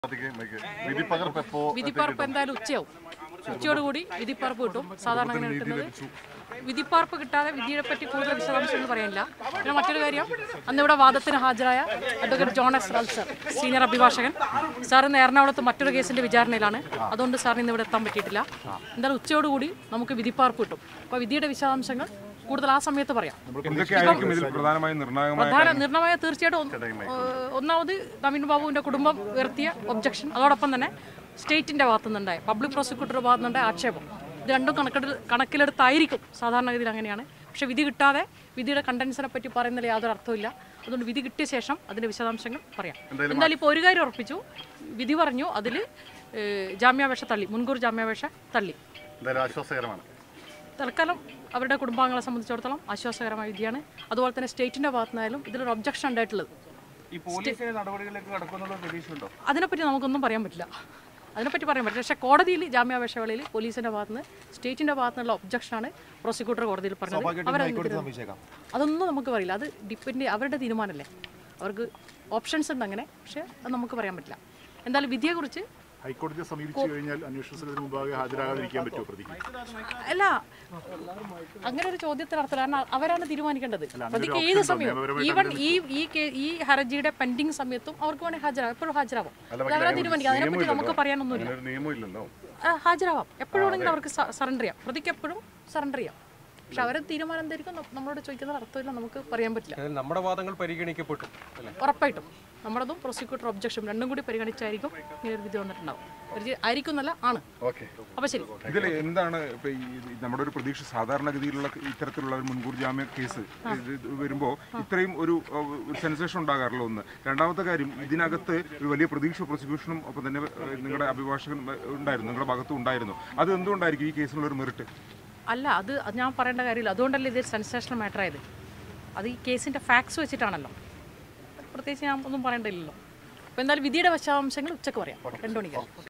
വിധിപ്പറപ്പ് എന്തായാലും ഉച്ചയാവും. ഉച്ചയോടുകൂടി വിധിപ്പറപ്പ് കിട്ടും. സാധാരണ അങ്ങനെ കിട്ടുന്നത് വിധിപ്പറപ്പ് കിട്ടാതെ വിധിയെ പറ്റി കൂടുതൽ വിശദാംശങ്ങൾ പറയാനില്ല. പിന്നെ മറ്റൊരു കാര്യം, അന്നിവിടെ വാദത്തിന് ഹാജരായ അഡ്വക്കേറ്റ് ജോൺ എസ് റൽസർ, സീനിയർ അഭിഭാഷകൻ സാർ ഇന്ന് എറണാകുളത്ത് മറ്റൊരു കേസിന്റെ വിചാരണയിലാണ്. അതുകൊണ്ട് സാറിന് ഇന്ന് ഇവിടെ എത്താൻ പറ്റിയിട്ടില്ല. എന്തായാലും ഉച്ചയോടുകൂടി നമുക്ക് വിധിപ്പറപ്പ് കിട്ടും. അപ്പോൾ വിധിയുടെ വിശദാംശങ്ങൾ കൂടുതൽ ആ സമയത്ത് പറയാം. നിർണായക തീർച്ചയായിട്ടും ഒന്നാമത് നവീൻ ബാബുവിന്റെ കുടുംബം ഉയർത്തിയ ഒബ്ജക്ഷൻ, അതോടൊപ്പം തന്നെ സ്റ്റേറ്റിന്റെ ഭാഗത്തുനിന്നുണ്ടായ പബ്ലിക് പ്രോസിക്യൂട്ടറുടെ ഭാഗത്തുനിന്നുണ്ടായ ആക്ഷേപം, ഇത് രണ്ടും കണക്കിലെടുത്തായിരിക്കും. സാധാരണഗതിയിൽ അങ്ങനെയാണ്. പക്ഷെ വിധി കിട്ടാതെ വിധിയുടെ കണ്ടൻസിനെ പറ്റി പറയുന്നതിൽ യാതൊരു അർത്ഥമില്ല. അതുകൊണ്ട് വിധി കിട്ടിയ ശേഷം അതിന്റെ വിശദാംശങ്ങൾ പറയാം. എന്തായാലും ഇപ്പോൾ ഒരു കാര്യം ഉറപ്പിച്ചു, വിധി പറഞ്ഞു, അതിൽ ജാമ്യാപേക്ഷ തള്ളി, മുൻകൂർ ജാമ്യാപേക്ഷ തള്ളി. ആശ്വാസകരമാണ്. തൽക്കാലം അവരുടെ കുടുംബാംഗങ്ങളെ സംബന്ധിച്ചിടത്തോളം ആശ്വാസകരമായ വിധിയാണ്. അതുപോലെ തന്നെ സ്റ്റേറ്റിന്റെ ഭാഗത്തുനിന്നായാലും ഇതിലൊരു ഒബ്ജക്ഷൻ ഉണ്ടായിട്ടുള്ളത്. അതിനെപ്പറ്റി നമുക്കൊന്നും പറയാൻ പറ്റില്ല. പക്ഷേ കോടതിയിൽ ജാമ്യാപേക്ഷ വേളയിൽ പോലീസിന്റെ ഭാഗത്തുനിന്ന് സ്റ്റേറ്റിന്റെ ഭാഗത്തുനിന്നുള്ള ഒബ്ജക്ഷനാണ് പ്രോസിക്യൂട്ടർ കോടതിയിൽ പറഞ്ഞത്. അതൊന്നും നമുക്ക് പറയില്ല. അത് ഡിപ്പെൻഡ് അവരുടെ തീരുമാനമല്ലേ. അവർക്ക് ഓപ്ഷൻസ് ഉണ്ട് അങ്ങനെ. പക്ഷേ അത് നമുക്ക് പറയാൻ പറ്റില്ല. എന്തായാലും വിധിയെക്കുറിച്ച് ഹൈക്കോടതിയെ സമീപിച്ചു കഴിഞ്ഞാൽ അന്വേഷണത്തിന് മുമ്പാകെ ഹാജരാകാതിരിക്കാൻ പറ്റുമോ പ്രതിക്ക്? അല്ല, അങ്ങനെ ഒരു ചോദ്യത്തിന് അർത്ഥമില്ല. കാരണം അവരാണ് തീരുമാനിക്കേണ്ടത്. പ്രതിക്ക് ഏത് സമയവും, ഈവൻ ഈ ഹർജിയുടെ പെൻഡിങ് സമയത്തും അവർക്ക് വേണമെങ്കിൽ ഹാജരാകും. എപ്പോഴും ഹാജരാവാം. അവരാ തീരുമാനിക്കുക. അതിനെപ്പറ്റി നമുക്ക് പറയാനൊന്നുമില്ല. ഹാജരാവാം. എപ്പോഴും വേണമെങ്കിൽ അവർക്ക് സറണ്ടർ ചെയ്യാം. പ്രതിക്ക് എപ്പോഴും സറണ്ടർ ചെയ്യാം. പക്ഷെ അവരുടെ തീരുമാനം എന്തായിരിക്കും നമ്മളോട് ചോദിക്കുന്ന അർത്ഥമില്ല, നമുക്ക് പറയാൻ പറ്റില്ല. നമ്മുടെ വാദങ്ങൾ പരിഗണിക്കപ്പെട്ടു. ഉറപ്പായിട്ടും നമ്മുടേതും പ്രോസിക്യൂട്ടർ ഒബ്ജക്ഷൻ രണ്ടും കൂടി പരിഗണിച്ചായിരിക്കും ഇങ്ങനെ ഒരു വിധി വന്നിട്ടുണ്ടാവും. ആയിരിക്കും എന്നല്ല, ആണ്. അപ്പൊ ശരി, ഇതിൽ എന്താണ് നമ്മുടെ ഒരു പ്രതീക്ഷ? സാധാരണഗതിയിലുള്ള ഇത്തരത്തിലുള്ള ഒരു മുൻകൂർ ജാമ്യ കേസ് വരുമ്പോൾ ഇത്രയും ഒരു സെൻസേഷൻ ഉണ്ടാകാറില്ല. ഒന്ന്. രണ്ടാമത്തെ കാര്യം, ഇതിനകത്ത് ഒരു വലിയ പ്രതീക്ഷ പ്രോസിക്യൂഷനും ഒപ്പം തന്നെ നിങ്ങളുടെ അഭിഭാഷകൻ ഉണ്ടായിരുന്നു, നിങ്ങളുടെ ഭാഗത്തും ഉണ്ടായിരുന്നു. അത് എന്തുകൊണ്ടായിരിക്കും ഈ കേസിനുള്ള ഒരു മെറിറ്റ്? അല്ല, അത് ഞാൻ പറയേണ്ട കാര്യമില്ല. അതുകൊണ്ടല്ലേ ഇത് സെൻസേഷണൽ മാറ്റർ ആയത്. അത് ഈ കേസിന്റെ ഫാക്ട്സ് വെച്ചിട്ടാണല്ലോ. പ്രത്യേകിച്ച് ഞാൻ ഒന്നും പറയേണ്ടില്ലല്ലോ. അപ്പോൾ എന്തായാലും വിധിയുടെ വിശദാംശങ്ങൾ ഉച്ചക്ക് പറയാം, 2 മണിക്ക്.